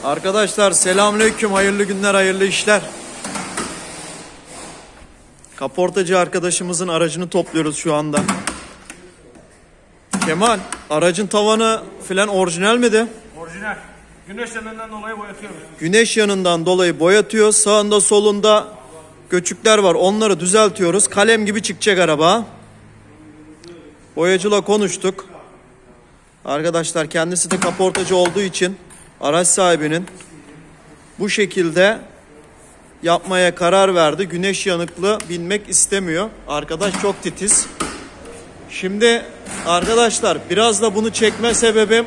Arkadaşlar selamünaleyküm, hayırlı günler, hayırlı işler. Kaportacı arkadaşımızın aracını topluyoruz şu anda. Kemal, aracın tavanı filan orijinal miydi? Orijinal. Güneş yanından dolayı boyatıyoruz. Güneş yanından dolayı boyatıyoruz. Sağında solunda göçükler var, onları düzeltiyoruz. Kalem gibi çıkacak araba. Boyacıyla konuştuk. Arkadaşlar kendisi de kaportacı olduğu için araç sahibinin bu şekilde yapmaya karar verdi. Güneş yanıklı binmek istemiyor. Arkadaş çok titiz. Şimdi arkadaşlar biraz da bunu çekme sebebim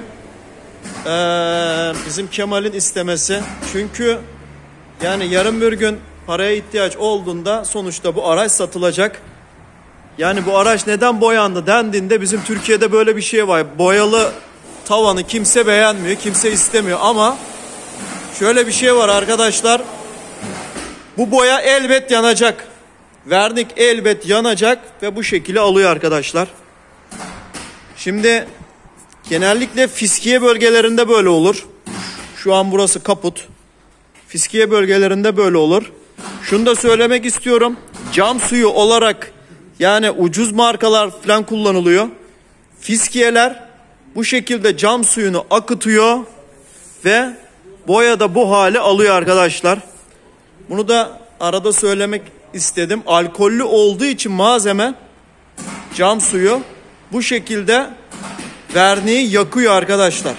bizim Kemal'in istemesi. Çünkü yani yarın bir gün paraya ihtiyaç olduğunda sonuçta bu araç satılacak. Yani bu araç neden boyandı dendiğinde bizim Türkiye'de böyle bir şey var. Boyalı tavanı kimse beğenmiyor, kimse istemiyor ama şöyle bir şey var arkadaşlar. Bu boya elbet yanacak. Vernik elbet yanacak ve bu şekilde alıyor arkadaşlar. Şimdi genellikle fiskiye bölgelerinde böyle olur. Şu an burası kaput. Fiskiye bölgelerinde böyle olur. Şunu da söylemek istiyorum. Cam suyu olarak yani ucuz markalar falan kullanılıyor. Fiskiyeler bu şekilde cam suyunu akıtıyor ve boya da bu hali alıyor arkadaşlar. Bunu da arada söylemek istedim. Alkollü olduğu için malzeme cam suyu bu şekilde verniği yakıyor arkadaşlar.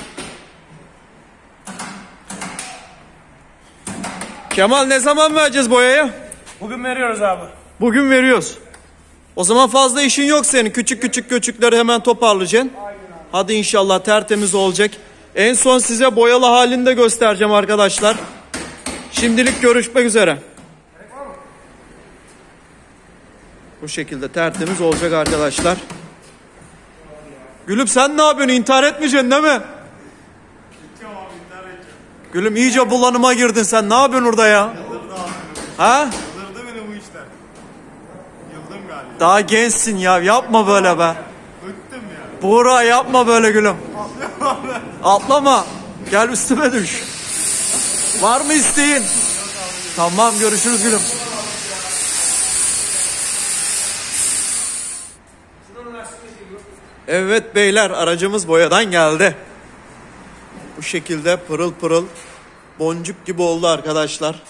Kemal ne zaman vereceğiz boyayı? Bugün veriyoruz abi. Bugün veriyoruz. O zaman fazla işin yok senin. Küçük küçük göçükleri hemen toparlayacaksın. Hadi inşallah tertemiz olacak. En son size boyalı halini de göstereceğim arkadaşlar. Şimdilik görüşmek üzere. Bu şekilde tertemiz olacak arkadaşlar. Gülüm sen ne yapıyorsun? İntihar etmeyeceksin değil mi? Gülüm iyice bulanıma girdin sen. Ne yapıyorsun orada ya? Ha? Yıldırdı beni bu işler. Yıldım galiba. Daha gençsin ya. Yapma böyle be. Bıktım ya. Buğra yapma böyle gülüm. Atlama. Gel üstüme düş. Var mı isteğin? Tamam görüşürüz gülüm. Evet beyler aracımız boyadan geldi. Bu şekilde pırıl pırıl boncuk gibi oldu arkadaşlar.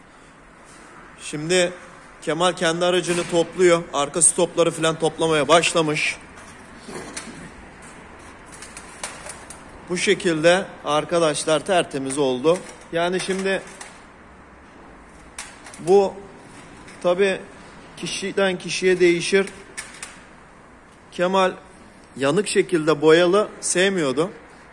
Şimdi Kemal kendi aracını topluyor. Arka stopları falan toplamaya başlamış. Bu şekilde arkadaşlar tertemiz oldu. Yani şimdi bu tabi kişiden kişiye değişir. Kemal yanık şekilde boyalı sevmiyordu.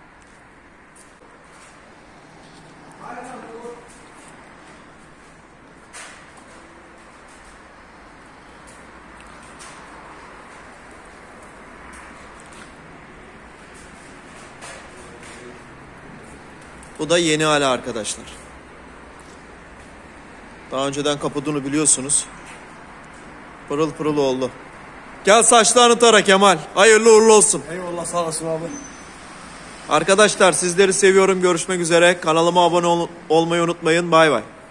Bu da yeni hali arkadaşlar. Daha önceden kapudunu biliyorsunuz. Pırıl pırıl oldu. Gel saçlarını tara Kemal. Hayırlı uğurlu olsun. Eyvallah sağ olasın abi. Arkadaşlar sizleri seviyorum. Görüşmek üzere. Kanalıma abone olmayı unutmayın. Bay bay.